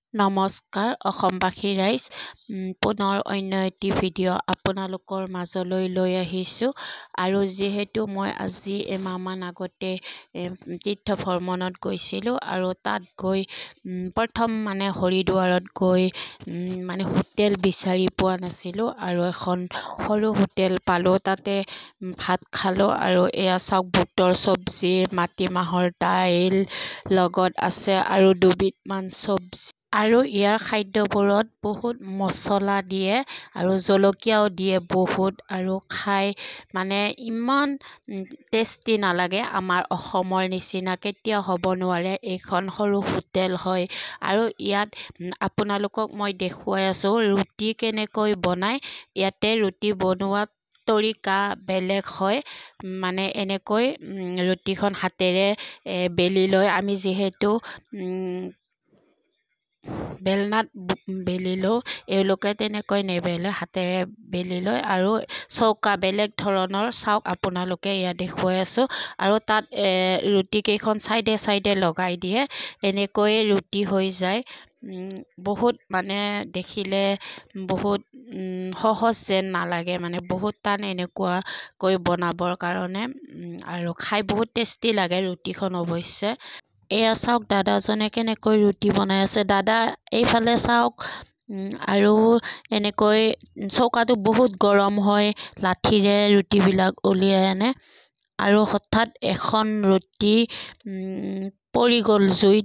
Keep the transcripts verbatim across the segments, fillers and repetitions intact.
নমস্কাৰ অসমবাসী ৰাইজ, পুনৰ অন্য এটি ভিডিঅ' আপোনালোকৰ মাজলৈ লৈ আহিছোঁ। আৰু যিহেতু মই আজি এমাহমান আগতে তীৰ্থ ভ্ৰমণত গৈছিলোঁ আৰু তাত গৈ প্ৰথম মানে হৰিদ্বাৰত গৈ মানে হোটেল বিচাৰি পোৱা নাছিলোঁ আৰু এখন সৰু হোটেল পালোঁ। তাতে ভাত খালোঁ আৰু এয়া চাওক, বুটৰ চব্জি, মাটিমাহৰ দাইল লগত আছে আৰু দুবিধমান চব্জি। আৰু ইয়াৰ খাদ্যবোৰত বহুত মছলা দিয়ে আৰু জলকীয়াও দিয়ে বহুত, আৰু খাই মানে ইমান টেষ্টি নালাগে। আমাৰ অসমৰ নিচিনা কেতিয়াও হ'ব নোৱাৰে। এইখন সৰু হোটেল হয় আৰু ইয়াত আপোনালোকক মই দেখুৱাই আছোঁ ৰুটি কেনেকৈ বনায়। ইয়াতে ৰুটি বনোৱা তৰিকা বেলেগ হয়। মানে এনেকৈ ৰুটিখন হাতেৰে বেলি লৈ, আমি যিহেতু বেলনাত বেলি লওঁ, এওঁলোকে তেনেকৈ নেবেলে, হাতেৰে বেলি লয় আৰু চৌকা বেলেগ ধৰণৰ। চাওক, আপোনালোকে ইয়াত দেখুৱাই আছোঁ আৰু তাত ৰুটি কেইখন চাইডে চাইডে লগাই দিয়ে, এনেকৈয়ে ৰুটি হৈ যায়। বহুত মানে দেখিলে বহুত সহজ যেন নালাগে, মানে বহুত টান এনেকুৱাকৈ বনাবৰ কাৰণে, আৰু খাই বহুত টেষ্টি লাগে ৰুটিখন অৱশ্যে। এয়া চাওক, দাদাজনে কেনেকৈ ৰুটি বনাই আছে। দাদা এইফালে চাওক। আৰু এনেকৈ চৌকাটো বহুত গৰম হয়, লাঠিৰে ৰুটিবিলাক উলিয়াই আনে আৰু হঠাৎ এখন ৰুটি পৰি গ'ল জুইত।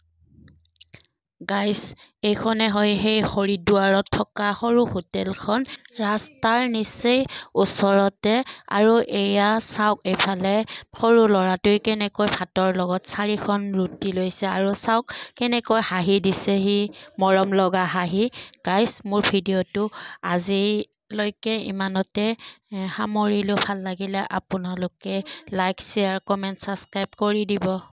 গাইজ, এইখনে হয় সেই হৰিদ্বাৰত থকা সৰু হোটেলখন, ৰাস্তাৰ নিচেই ওচৰতে। আৰু এয়া চাওক, এইফালে সৰু ল'ৰাটোৱে কেনেকৈ ভাতৰ লগত চাৰিখন ৰুটি লৈছে আৰু চাওক কেনেকৈ হাঁহি দিছে সি, মৰম লগা হাঁহি। গাইজ, মোৰ ভিডিঅ'টো আজিলৈকে ইমানতে সামৰিলোঁ। ভাল লাগিলে আপোনালোকে লাইক, শ্বেয়াৰ, কমেণ্ট, ছাবস্ক্ৰাইব কৰি দিব।